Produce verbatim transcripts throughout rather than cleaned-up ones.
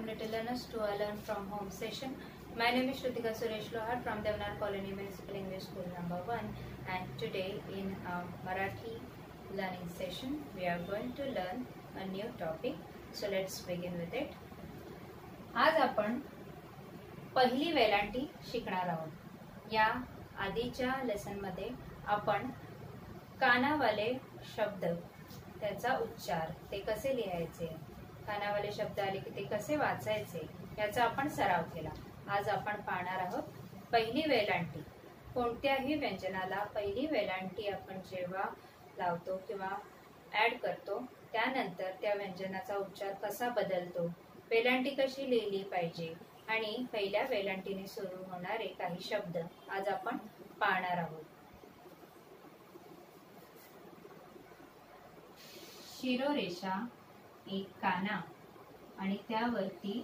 little learners to a learn from home session. My name is Shrutika Suresh Lohar from Devanar Colony Municipal English School number one, and today in our Marathi learning session we are going to learn a new topic. So let's begin with it. आज आपण पहिली वेलांटी शिकणार आहोत. या आधीच्या lesson मध्ये आपण कानावाले शब्द, त्याचा उच्चार, ते कसे लिहायचे, कानावाले शब्द आले की ते कसे वाचायचे याचा आपण सराव केला. आज आपण पाहणार आहोत पहिली वेलांटी. कोणत्याही व्यंजनाला पहिली वेलांटी आपण जेव्हा लावतो किंवा ऍड करतो त्यानंतर त्या व्यंजनाचा उच्चार कसा बदलतो, वेलांटी कशी लिहिली पाहिजे आणि पहिल्या वेलांटीने सुरू होणारे काही शब्द आज आपण पाहणार आहोत. शिरोरेषा, एक काना आणि त्यावरती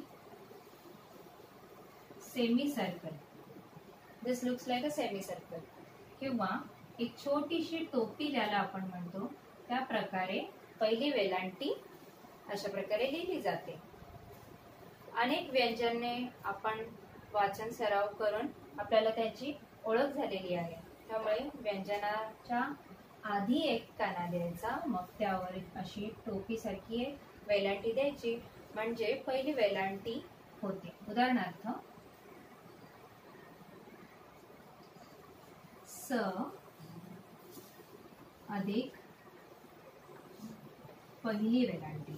semicircle. This looks like a semicircle. किंवा एक छोटीशी टोपी ज्याला आपण म्हणतो त्या प्रकारे पहिली वेलांटी अशा प्रकारे लिहिली जाते. अनेक व्यंजने आपण वाचन सराव करून आपल्याला त्याची ओळख झालेली आहे. त्यामुळे व्यंजनाच्या आधी एक काना द्यायचा, मग त्यावर अशी टोपी सारखी एक वेलांटी द्यायची, म्हणजे पहिली वेलांटी होते. उदाहरणार्थ स अधिक पहिली वेलांटी.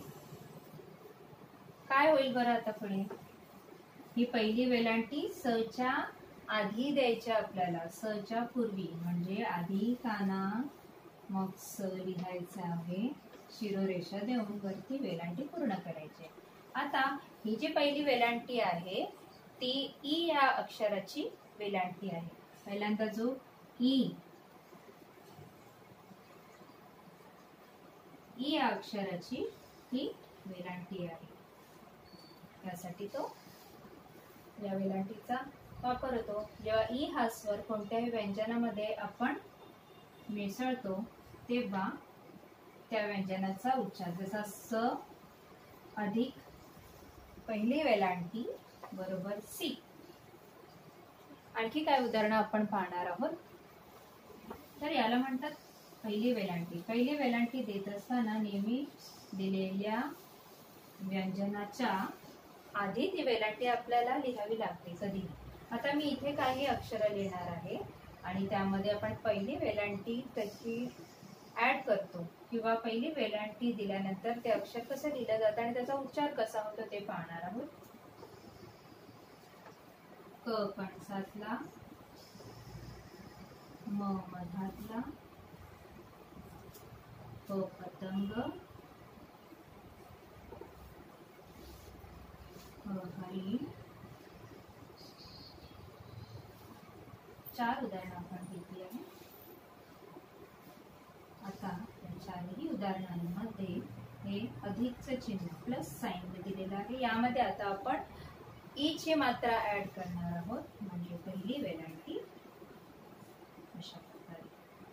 काय होईल बरं आता पुढे? ही पहिली वेलांटी स च्या आधी द्यायची आपल्याला, स च्या पूर्वी, म्हणजे आधी काना मग स लिहायचं आहे, शिरोरेषा देऊन वरती वेलांटी पूर्ण करायची. आता ही जी पहिली वेलांटी आहे ती ई या अक्षराची वेलांटी आहे. पहिल्यांदा जो ई ई या अक्षराची ही वेलांटी आहे, त्यासाठी तो या वेलांटीचा वापर होतो. जेव्हा ई हा स्वर कोणत्याही व्यंजनामध्ये आपण मिसळतो तेव्हा त्या व्यंजनाचा उच्चार, जसा स अधिक पहिली वेलांटी बरोबर सी. आणखी काय उदाहरणं आपण पाहणार आहोत. तर याला म्हणतात पहिली वेलांटी. पहिली वेलांटी देत असताना नेहमी दिलेल्या व्यंजनाच्या आधी ती वेलांटी आपल्याला लिहावी लागते कधी. आता मी इथे काही अक्षर लिहिणार आहे आणि त्यामध्ये आपण पहिली वेलांटी कशी ऍड करतो किंवा पहिली वेलांटी दिल्यानंतर ते अक्षर कसं लिहिलं जातं आणि त्याचा उच्चार कसा होतो ते पाहणार आहोत. क कणसातला, म मधातला, प पतंग, हरी. चार उदाहरणं आपण घेतली आहे. आता या चारही उदाहरणांमध्ये हे अधिकचं चिन्ह प्लस साइन दिलेलं आहे. यामध्ये आता आपण ई ची मात्रा ऍड करणार आहोत, म्हणजे पहिली वेलांटी अशा प्रकारे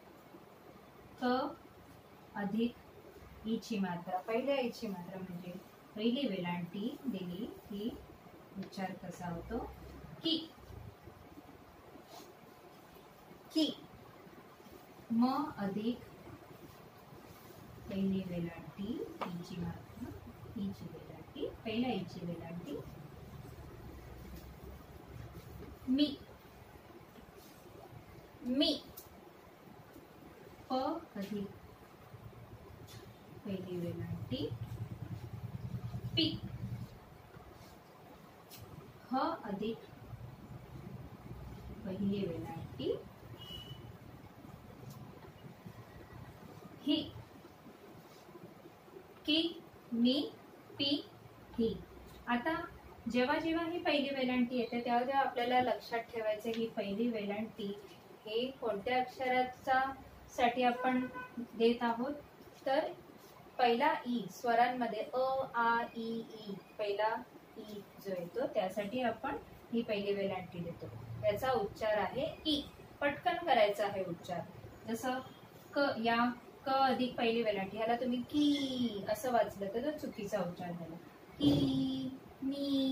क अधिक ई ची मात्रा, पहिल्या ई ची मात्रा म्हणजे पहिली वेलांटी दिली की उच्चार कसा होतो की. की म अधिक पहिली वेलांटी ई ची मात्रा, ई ची वेलांटी, पहिल्या ई ची वेलांटी मी. मी प अधिक पहिली वेलांटी पी. ह अधिक पहिली वेलांटी ही. की, मी, पी, ही. आता जेव्हा जेव्हा ही पहिली वेलांटी येते तेव्हा तेव्हा आपल्याला लक्षात ठेवायचं ही पहिली वेलांटी हे कोणत्या अक्षराचा साठी आपण देत आहोत. तर पहिला ई स्वरांमध्ये अ आ ई ई, पहिला ई जो येतो त्यासाठी आपण ही पहिली वेलांटी देतो. याचा उच्चार आहे ई. पटकन करायचा आहे उच्चार. जसं क, या क अधिक पहिली वेलांटी, ह्याला तुम्ही की असं वाचलं तर तो चुकीचा उच्चार झाला. की, मी,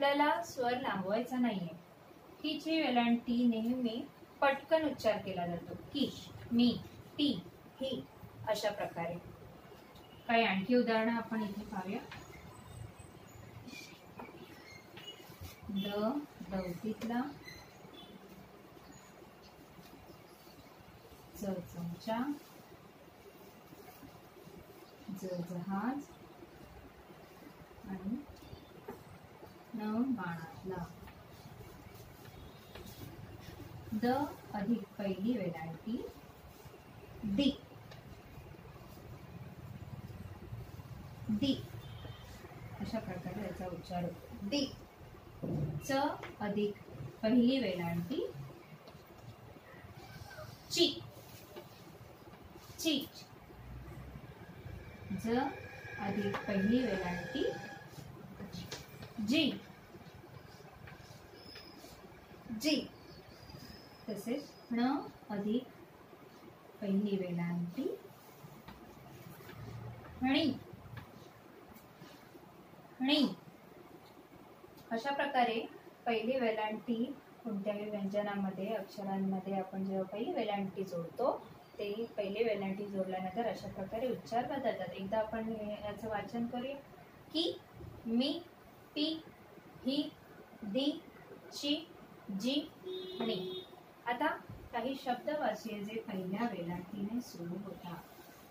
आपल्याला स्वर लांबवायचा नाहीये. कीची वेलांटी नेहमी पटकन उच्चार केला जातो. की, मी, ती, ही अशा प्रकारे. काही आणखी उदाहरणं आपण इथे पाहूया. द दौतीतला, च चमचा, ज जहाज आणि न बाणातला. द अधिक पहिली वेलांटी दी, दी अशा प्रकारे याचा उच्चार होतो. दी. च अधिक पहिली वेलांटी ची, ची. ज अधिक पहिली वेलांटी जी, जी. तसेच ण अधिक पहिली वेलांटी णी, णी. अशा प्रकारे पहिली वेलांटी कोणत्याही व्यंजनामध्ये अक्षरांमध्ये आपण जेव्हा पहिली वेलांटी जोडतो ते पहिली वेलांटी जोडल्यानंतर अशा प्रकारे उच्चार बदलतात. एकदा आपण याचं वाचन करूया. की, मी, ती, ही, दी, ची, जी, णी. आता काही शब्द वाचूया जे पहिल्या वेलांटीने सुरू होतात.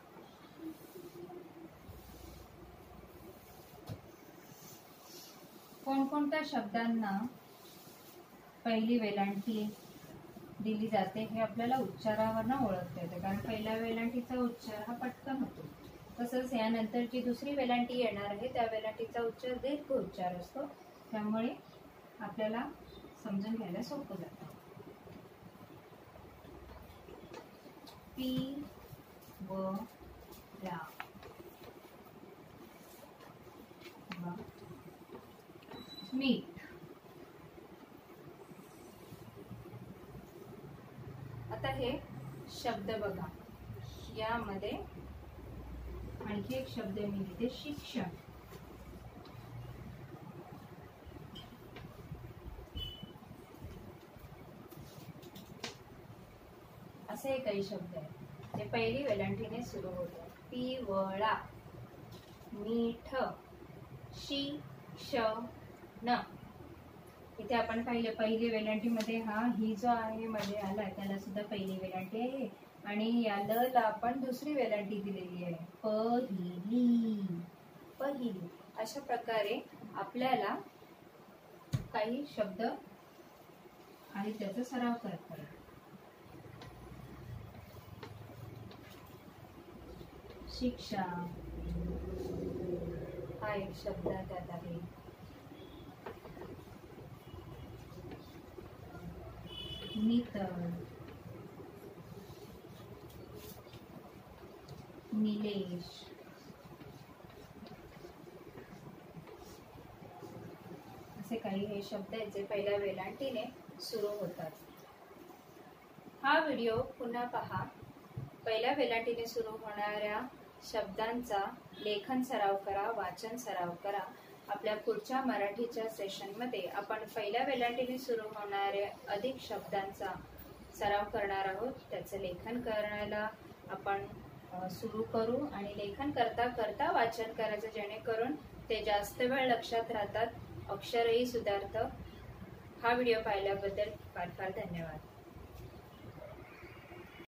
कोणकोणत्या शब्दांना पहिली वेलांटी दिली जाते हे आपल्याला उच्चारावरनं ओळखता येतं, कारण पहिल्या वेलांटीचा उच्चार हा पटकन होतो. तसंच यानंतर जी दुसरी वेलांटी येणार आहे त्या वेलांटीचा उच्चार दीर्घ उच्चार असतो, त्यामुळे आपल्याला समजून घ्यायला सोपं जातं. पी व रा, मीठ. आता हे शब्द बघा, यामध्ये आणखी एक शब्द मी लिहिते, शिक्षण. असे काही शब्द आहेत जे पहिली वेलांटीने सुरू होतात. पिवळा, मीठ, शिक्षण. इथे आपण पाहिले पहिली वेलांटीमध्ये हा ही जो आहे मध्ये आला त्याला सुद्धा पहिली वेलांटी आहे आणि या ल ला आपण दुसरी वेलांटी दिलेली आहे, पहिली, पहिली. अशा प्रकारे आपल्याला काही शब्द आणि त्याचा सराव करता येईल. शिक्षा हा एक शब्द त्यात आहे. नितळ, निलेश, असे काही हे शब्द आहेत जे पहिल्या वेलांटीने सुरू होतात. हा व्हिडिओ पुन्हा पहा. पहिल्या वेलांटीने सुरू होणाऱ्या शब्दांचा लेखन सराव करा, वाचन सराव करा. आपल्या पुढच्या मराठीच्या सेशनमध्ये आपण पहिल्या वेलांटीने सुरू होणाऱ्या अधिक शब्दांचा सराव करणार आहोत. त्याचं लेखन करायला आपण सुरू करू आणि लेखन करता करता वाचन करायचं, जेणेकरून ते जास्त वेळ लक्षात राहतात, अक्षरही सुधारतं. हा व्हिडिओ पाहिल्याबद्दल फार फार धन्यवाद.